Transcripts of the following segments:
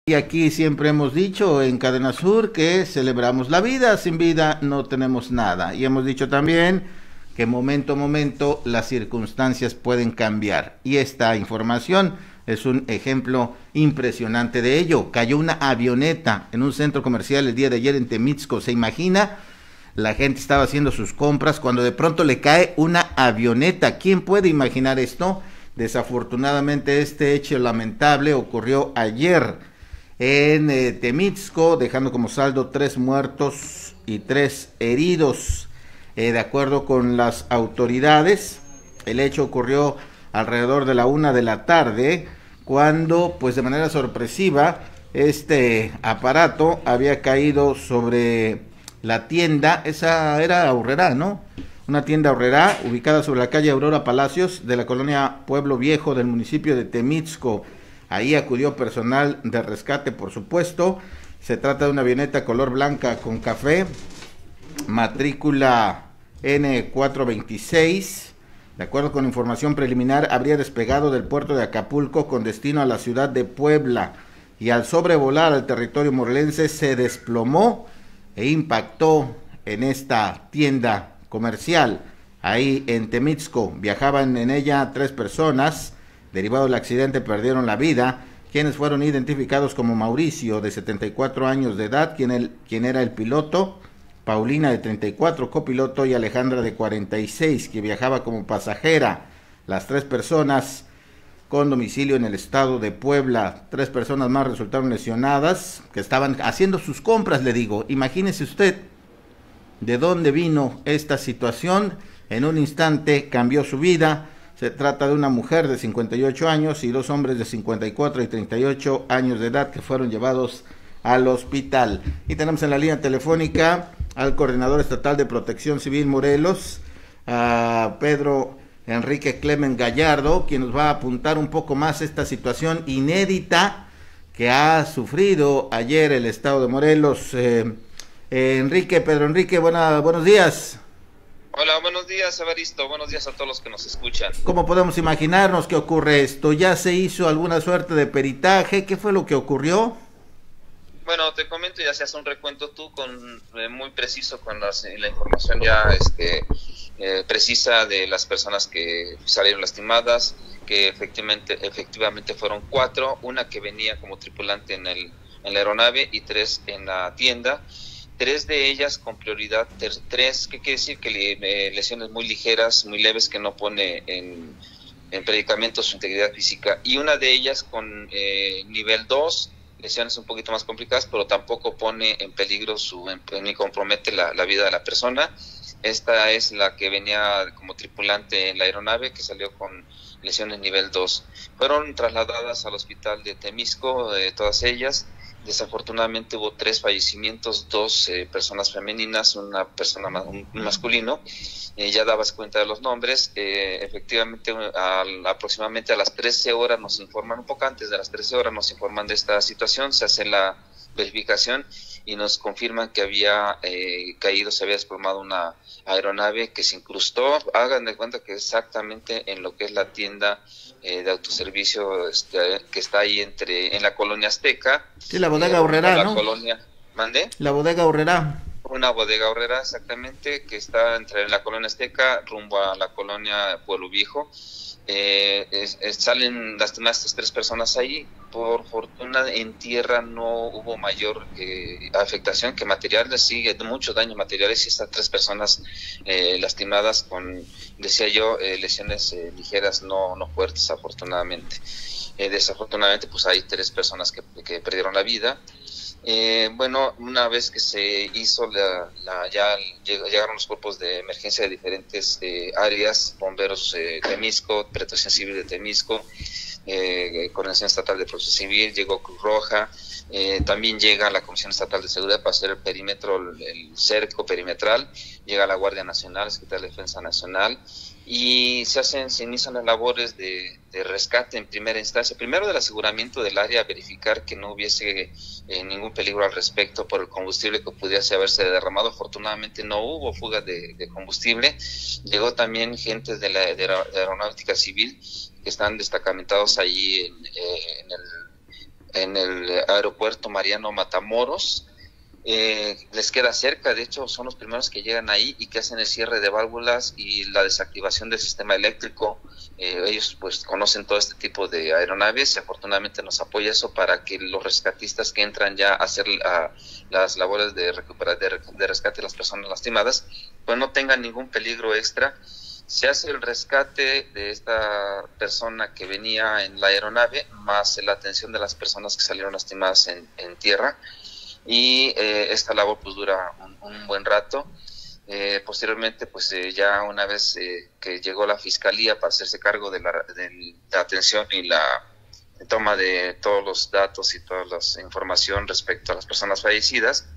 Y aquí siempre hemos dicho en Cadena Sur que celebramos la vida, sin vida no tenemos nada. Y hemos dicho también que momento a momento las circunstancias pueden cambiar. Y esta información es un ejemplo impresionante de ello. Cayó una avioneta en un centro comercial el día de ayer en Temixco. ¿Se imagina? La gente estaba haciendo sus compras cuando de pronto le cae una avioneta. ¿Quién puede imaginar esto? Desafortunadamente este hecho lamentable ocurrió ayer en Temixco, dejando como saldo 3 muertos y 3 heridos. De acuerdo con las autoridades, el hecho ocurrió alrededor de la 1 de la tarde, cuando, pues de manera sorpresiva, este aparato había caído sobre la tienda. Esa era Aurrerá, ¿no? Una tienda Aurrerá, ubicada sobre la calle Aurora Palacios, de la colonia Pueblo Viejo del municipio de Temixco. Ahí acudió personal de rescate, por supuesto. Se trata de una avioneta color blanca con café, matrícula N426. De acuerdo con información preliminar, habría despegado del puerto de Acapulco con destino a la ciudad de Puebla, y al sobrevolar al territorio morelense se desplomó e impactó en esta tienda comercial. Ahí en Temixco viajaban en ella 3 personas. Derivado del accidente perdieron la vida, quienes fueron identificados como Mauricio, de 74 años de edad, quien era el piloto, Paulina, de 34, copiloto, y Alejandra, de 46, que viajaba como pasajera. Las 3 personas con domicilio en el estado de Puebla. 3 personas más resultaron lesionadas, que estaban haciendo sus compras, le digo. Imagínese usted de dónde vino esta situación. En un instante cambió su vida. Se trata de una mujer de 58 años y 2 hombres de 54 y 38 años de edad que fueron llevados al hospital. Y tenemos en la línea telefónica al coordinador estatal de Protección Civil Morelos, a Pedro Enrique Clemen Gallardo, quien nos va a apuntar un poco más esta situación inédita que ha sufrido ayer el estado de Morelos. Pedro Enrique, buenos días. Hola, buenos días, Evaristo. Buenos días a todos los que nos escuchan. ¿Cómo podemos imaginarnos que ocurre esto? ¿Ya se hizo alguna suerte de peritaje? ¿Qué fue lo que ocurrió? Bueno, te comento, ya se hace un recuento tú muy preciso con la información ya precisa de las personas que salieron lastimadas, que efectivamente fueron 4, una que venía como tripulante en la aeronave y 3 en la tienda. 3 de ellas con prioridad, 3, ¿qué quiere decir? Que lesiones muy ligeras, muy leves, que no pone en predicamento su integridad física, y una de ellas con nivel 2, lesiones un poquito más complicadas, pero tampoco pone en peligro ni compromete la vida de la persona. Esta es la que venía como tripulante en la aeronave, que salió con lesiones nivel 2. Fueron trasladadas al hospital de Temixco, todas ellas. Desafortunadamente hubo 3 fallecimientos, 2 personas femeninas, un masculino. Ya dabas cuenta de los nombres. Efectivamente, aproximadamente a las 13 horas nos informan, un poco antes de las 13 horas nos informan de esta situación, se hace la verificación y nos confirman que había se había desplomado una aeronave que se incrustó, hagan de cuenta que exactamente en lo que es la tienda de autoservicio que está ahí en la colonia Azteca. Sí, la bodega Aurrerá, ¿no? ¿Mande? La bodega Aurrerá. Una bodega Aurrerá, exactamente, que está en la colonia Azteca rumbo a la colonia Pueblo Viejo. Salen lastimadas estas 3 personas ahí. Por fortuna en tierra no hubo mayor afectación que materiales, sí, muchos daños materiales, y estas 3 personas lastimadas con, decía yo, lesiones ligeras, no fuertes, afortunadamente. Desafortunadamente pues hay 3 personas que perdieron la vida. Bueno, una vez que se hizo ya llegaron los cuerpos de emergencia de diferentes áreas, bomberos Temixco, Protección Civil de Temixco, Coordinación Estatal de Protección Civil, llegó Cruz Roja, también llega la Comisión Estatal de Seguridad para hacer el perímetro, el cerco perimetral, llega la Guardia Nacional, Secretaría de Defensa Nacional, y se inician las labores de rescate en primera instancia, primero del aseguramiento del área, verificar que no hubiese ningún peligro al respecto por el combustible que pudiese haberse derramado. Afortunadamente no hubo fuga de combustible. Llegó también gente de Aeronáutica Civil, que están destacamentados allí en el aeropuerto Mariano Matamoros. Les queda cerca, de hecho son los primeros que llegan ahí y que hacen el cierre de válvulas y la desactivación del sistema eléctrico. Ellos pues conocen todo este tipo de aeronaves y afortunadamente nos apoya eso para que los rescatistas que entran ya a hacer las labores de rescate de las personas lastimadas pues no tengan ningún peligro extra. Se hace el rescate de esta persona que venía en la aeronave más la atención de las personas que salieron lastimadas en tierra. Y esta labor pues dura un buen rato. Posteriormente pues ya una vez que llegó la fiscalía para hacerse cargo de la atención y la toma de todos los datos y toda la información respecto a las personas fallecidas,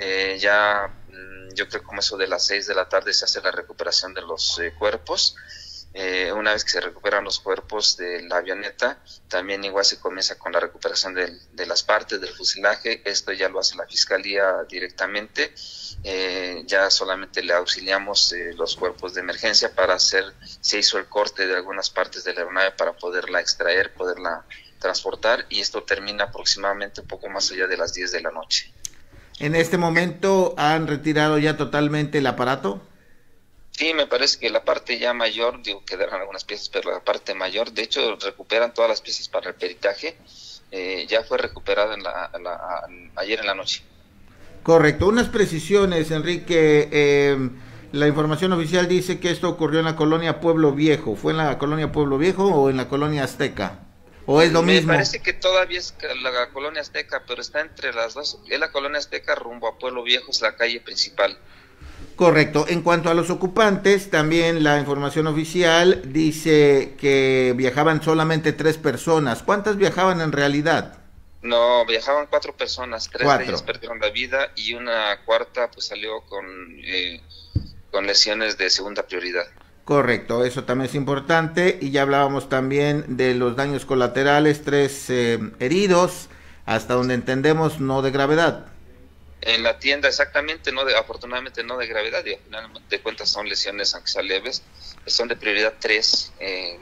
yo creo que como eso de las 6 de la tarde se hace la recuperación de los cuerpos. Una vez que se recuperan los cuerpos de la avioneta, también igual se comienza con la recuperación de las partes del fuselaje. Esto ya lo hace la fiscalía directamente. Ya solamente le auxiliamos los cuerpos de emergencia se hizo el corte de algunas partes de la aeronave para poderla extraer, poderla transportar, y esto termina aproximadamente un poco más allá de las 10 de la noche. ¿En este momento han retirado ya totalmente el aparato? Sí, me parece que la parte ya mayor, quedaron algunas piezas, pero la parte mayor, de hecho, recuperan todas las piezas para el peritaje, ya fue recuperada ayer en la noche. Correcto. Unas precisiones, Enrique. La información oficial dice que esto ocurrió en la colonia Pueblo Viejo. ¿Fue en la colonia Pueblo Viejo o en la colonia Azteca? ¿O es lo mismo? Me parece que todavía es la colonia Azteca, pero está entre las dos. Es la colonia Azteca rumbo a Pueblo Viejo, es la calle principal. Correcto. En cuanto a los ocupantes, también la información oficial dice que viajaban solamente 3 personas. ¿Cuántas viajaban en realidad? No, viajaban 4 personas, 3 de ellas perdieron la vida y una cuarta pues salió con lesiones de segunda prioridad. Correcto, eso también es importante. Y ya hablábamos también de los daños colaterales, 3 heridos, hasta donde entendemos no de gravedad. En la tienda exactamente, afortunadamente no de gravedad, y al final de cuentas son lesiones aunque sean leves, son de prioridad 3,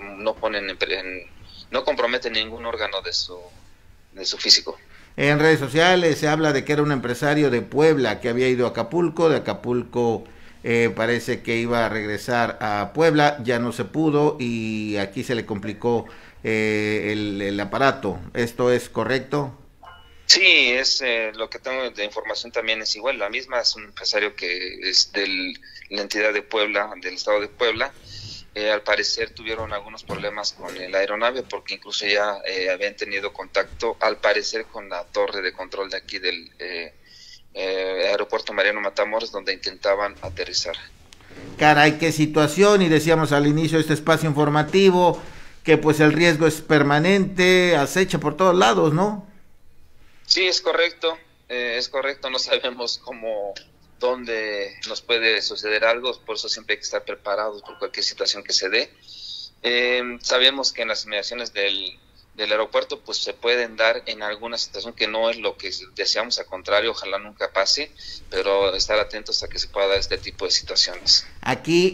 no comprometen ningún órgano de su físico. En redes sociales se habla de que era un empresario de Puebla que había ido a Acapulco, de Acapulco parece que iba a regresar a Puebla, ya no se pudo y aquí se le complicó el aparato. ¿Esto es correcto? Sí, es lo que tengo de información también es igual, la misma, es un empresario que es de la entidad de Puebla, del estado de Puebla. Al parecer tuvieron algunos problemas con la aeronave porque incluso ya habían tenido contacto, al parecer, con la torre de control de aquí del aeropuerto Mariano Matamoros, donde intentaban aterrizar. Caray, qué situación, y decíamos al inicio de este espacio informativo que pues el riesgo es permanente, acecha por todos lados, ¿no? Sí, es correcto, no sabemos dónde nos puede suceder algo, por eso siempre hay que estar preparados por cualquier situación que se dé. Sabemos que en las inmediaciones del aeropuerto pues se pueden dar en alguna situación que no es lo que deseamos, al contrario, ojalá nunca pase, pero estar atentos a que se pueda dar este tipo de situaciones. Aquí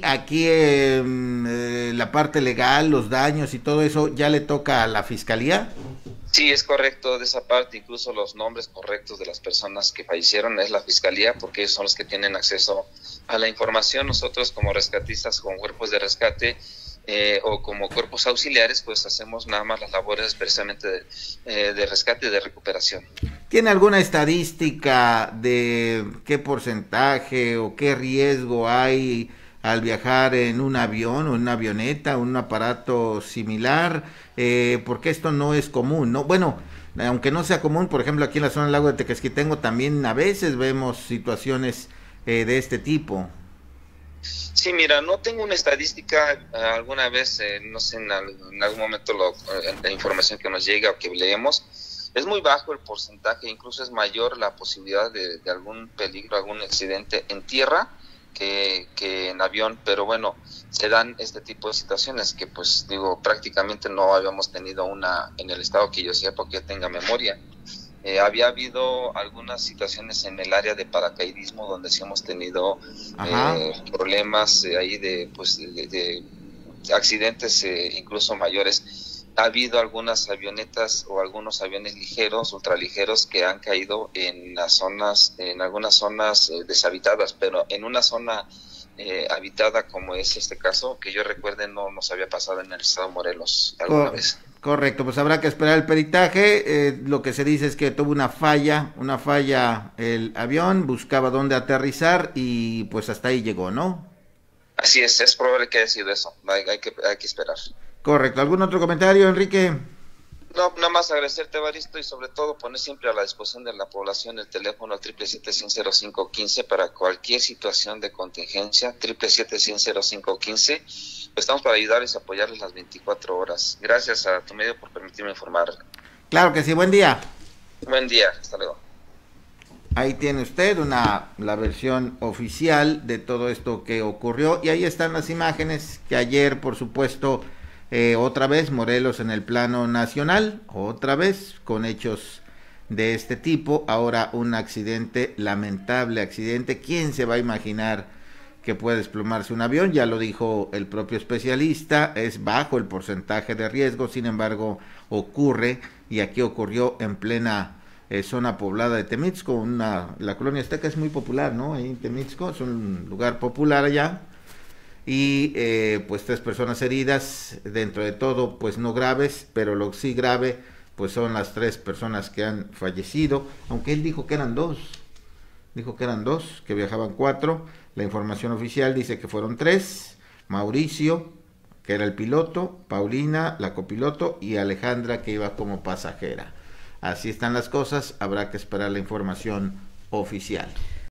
la parte legal, los daños y todo eso, ¿ya le toca a la fiscalía? Sí, es correcto, de esa parte, incluso los nombres correctos de las personas que fallecieron es la fiscalía, porque ellos son los que tienen acceso a la información. Nosotros como rescatistas, como cuerpos de rescate o como cuerpos auxiliares, pues hacemos nada más las labores precisamente de rescate y de recuperación. ¿Tiene alguna estadística de qué porcentaje o qué riesgo hay al viajar en un avión o en una avioneta o un aparato similar? Porque esto no es común, ¿no? Bueno, aunque no sea común, por ejemplo, aquí en la zona del lago de Tequesquitengo también a veces vemos situaciones de este tipo. Sí, mira, no tengo una estadística, alguna vez, no sé, en algún momento la información que nos llega o que leemos, es muy bajo el porcentaje, incluso es mayor la posibilidad de algún peligro, algún accidente en tierra que en avión, pero bueno, se dan este tipo de situaciones que pues digo, prácticamente no habíamos tenido una en el estado que yo sepa, que tenga memoria. Había habido algunas situaciones en el área de paracaidismo donde sí hemos tenido problemas ahí de accidentes incluso mayores, ha habido algunas avionetas o algunos aviones ligeros, ultraligeros, que han caído en las zonas, en algunas zonas deshabitadas, pero en una zona habitada como es este caso, que yo recuerde, no nos había pasado en el estado de Morelos alguna vez. Correcto, pues habrá que esperar el peritaje. Lo que se dice es que tuvo una falla el avión, buscaba dónde aterrizar y pues hasta ahí llegó, ¿no? Así es probable que haya sido eso, hay que esperar. Correcto, ¿algún otro comentario, Enrique? No, nada más agradecerte, Evaristo, y sobre todo poner siempre a la disposición de la población el teléfono 777-100-0515 para cualquier situación de contingencia, 777-100-0515. Pues estamos para ayudarles y apoyarles las 24 horas. Gracias a tu medio por permitirme informar. Claro que sí, buen día. Buen día, hasta luego. Ahí tiene usted la versión oficial de todo esto que ocurrió, y ahí están las imágenes que ayer, por supuesto, otra vez Morelos en el plano nacional, otra vez con hechos de este tipo, ahora un accidente, lamentable accidente. ¿Quién se va a imaginar que puede desplomarse un avión? Ya lo dijo el propio especialista, es bajo el porcentaje de riesgo, sin embargo ocurre, y aquí ocurrió en plena zona poblada de Temixco. La colonia azteca es muy popular, ¿no? Ahí en Temixco es un lugar popular allá, y pues 3 personas heridas, dentro de todo pues no graves, pero lo sí grave pues son las 3 personas que han fallecido, aunque él dijo que eran 2, que viajaban 4, la información oficial dice que fueron 3, Mauricio, que era el piloto, Paulina, la copiloto, y Alejandra, que iba como pasajera. Así están las cosas, habrá que esperar la información oficial.